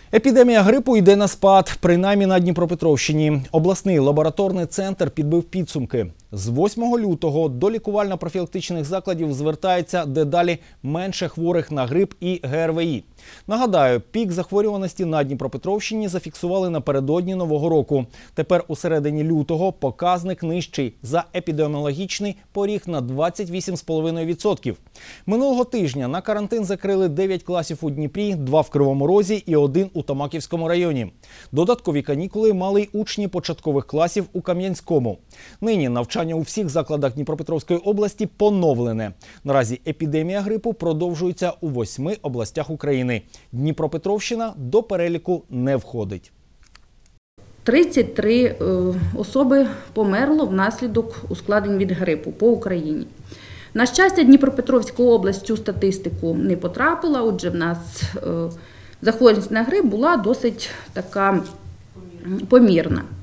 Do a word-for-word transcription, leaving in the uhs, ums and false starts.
Епідемія грипу йде на спад, принаймні на Дніпропетровщині. Обласний лабораторний центр підбив підсумки. З восьмого лютого до лікувально-профілактичних закладів звертається дедалі менше хворих на грип і ГРВІ. Нагадаю, пік захворюваності на Дніпропетровщині зафіксували напередодні Нового року. Тепер у середині лютого показник нижчий за епідеміологічний поріг на двадцять вісім цілих п'ять десятих відсотка. Минулого тижня на карантин закрили дев'ять класів у Дніпрі, два в Кривому Розі і один у Томаківському районі. Додаткові канікули мали й учні початкових класів у Кам'янському. Нині навчання у всіх закладах Дніпропетровської області поновлене. Наразі епідемія грипу продовжується у восьми областях України. Дніпропетровщина до переліку не входить. тридцять три особи померло внаслідок ускладнень від грипу по Україні. На щастя, Дніпропетровська область в цю статистику не потрапила, отже, в нас захворюваність на грип була досить така помірна.